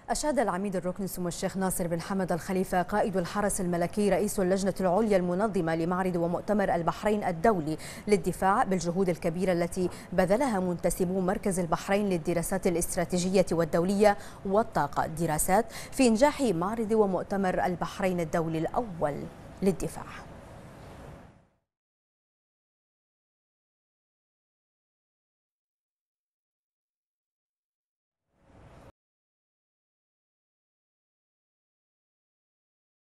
أشاد العميد الركن سمو الشيخ ناصر بن حمد الخليفة قائد الحرس الملكي رئيس اللجنة العليا المنظمة لمعرض ومؤتمر البحرين الدولي للدفاع بالجهود الكبيرة التي بذلها منتسبو مركز البحرين للدراسات الاستراتيجية والدولية والطاقة دراسات في إنجاح معرض ومؤتمر البحرين الدولي الأول للدفاع.